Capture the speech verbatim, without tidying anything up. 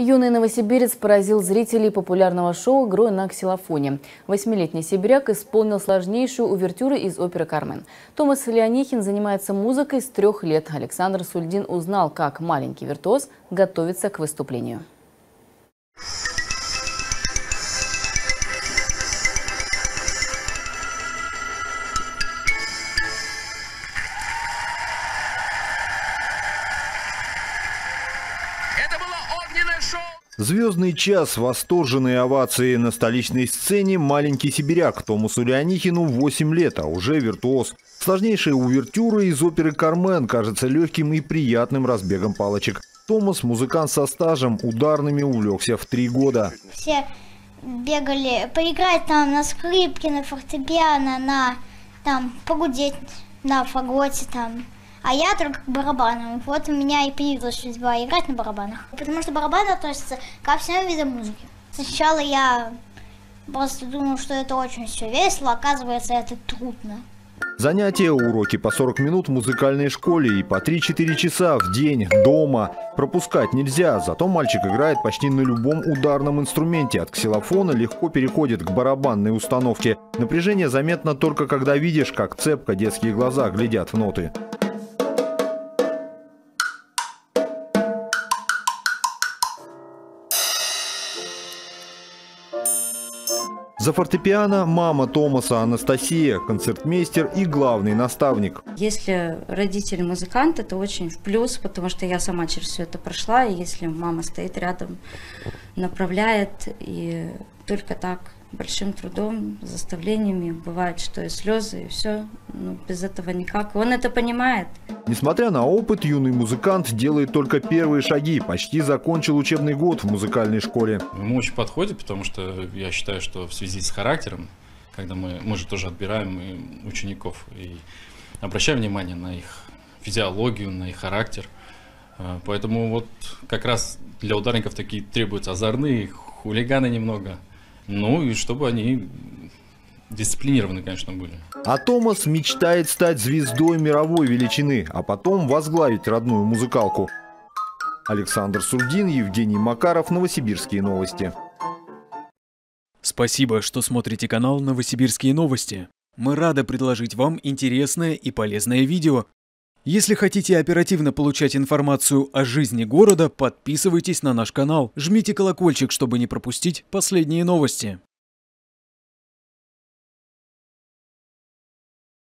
Юный новосибирец поразил зрителей популярного шоу «Игрой на ксилофоне». Восьмилетний сибиряк исполнил сложнейшую увертюру из оперы «Кармен». Томас Леонихин занимается музыкой с трех лет. Александр Сульдин узнал, как маленький виртуоз готовится к выступлению. Это было огненное шоу! Звездный час, восторженные овации на столичной сцене. Маленький сибиряк Томасу Леонихину восемь лет, а уже виртуоз. Сложнейшая увертюра из оперы «Кармен» кажется легким и приятным разбегом палочек. Томас, музыкант со стажем, ударными увлекся в три года. Все бегали поиграть там на скрипке, на фортепиано, на там погудеть на фаготе там. А я только к барабанам. Вот у меня и появилась судьба играть на барабанах. Потому что барабаны относятся ко всем видам музыки. Сначала я просто думал, что это очень все весело, оказывается, это трудно. Занятия, уроки по сорок минут в музыкальной школе и по три-четыре часа в день дома. Пропускать нельзя, зато мальчик играет почти на любом ударном инструменте. От ксилофона легко переходит к барабанной установке. Напряжение заметно только когда видишь, как цепко детские глаза глядят в ноты. За фортепиано мама Томаса Анастасия, концертмейстер и главный наставник. Если родитель музыкант, это очень в плюс, потому что я сама через все это прошла. И если мама стоит рядом, направляет, и только так, большим трудом, заставлениями, бывает, что и слезы, и все, ну, без этого никак. И он это понимает. Несмотря на опыт, юный музыкант делает только первые шаги. Почти закончил учебный год в музыкальной школе. Ему очень подходит, потому что я считаю, что в связи с характером, когда мы, мы же тоже отбираем учеников и обращаем внимание на их физиологию, на их характер. Поэтому вот как раз для ударников такие требуются озорные, хулиганы немного. Ну и чтобы они дисциплинированы, конечно, были. А Томас мечтает стать звездой мировой величины, а потом возглавить родную музыкалку. Александр Сульдин, Евгений Макаров, Новосибирские новости. Спасибо, что смотрите канал Новосибирские новости. Мы рады предложить вам интересное и полезное видео. Если хотите оперативно получать информацию о жизни города, подписывайтесь на наш канал, жмите колокольчик, чтобы не пропустить последние новости.